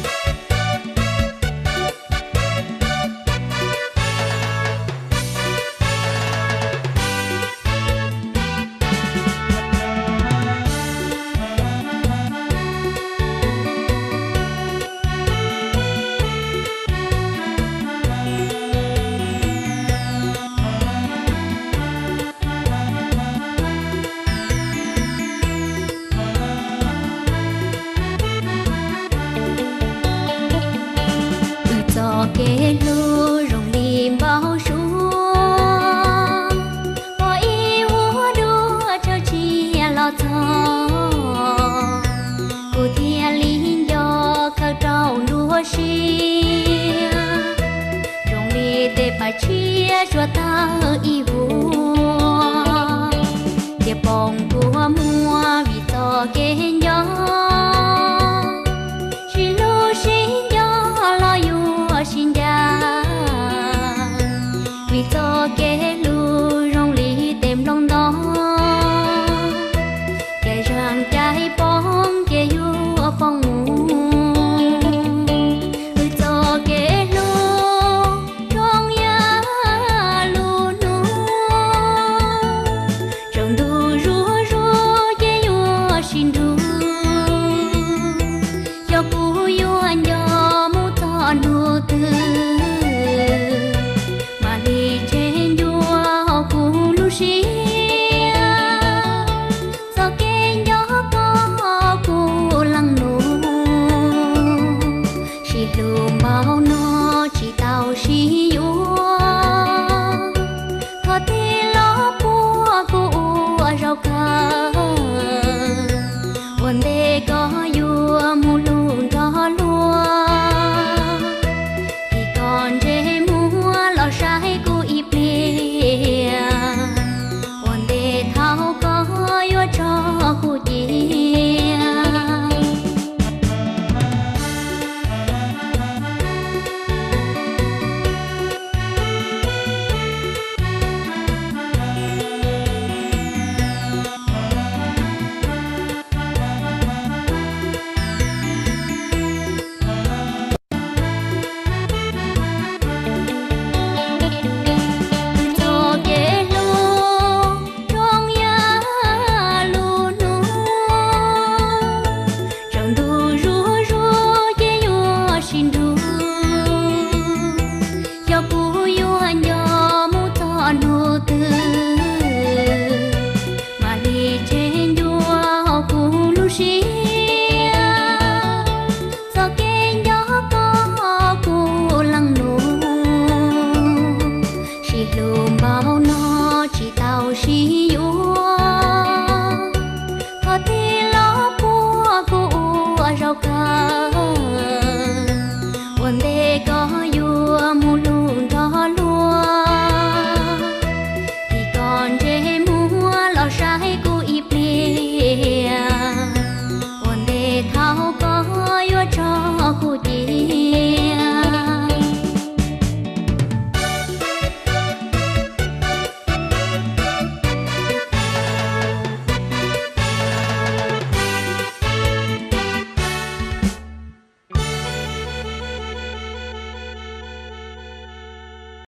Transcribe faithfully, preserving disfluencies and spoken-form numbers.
kê lô rồng lim bao súa bỏ yêu đua cho chi lo thọ cô thia linh do khơi trâu đua xia rồng li tê bà chia cho ta yêu để bồng của mua vì to kê gió xin cha vì cho kẻ lu rong lý tìm lòng đó kẻ rằng trái bóng kẻ yêu phong vì cho kẻ lu rong ya lu nu rong du ru ru kẻ yêu xin du cho cô yêu anh cho mu thọ nu tư mà đi trên đua cùng lu xia do cái gió có cô lăng nụ xì lu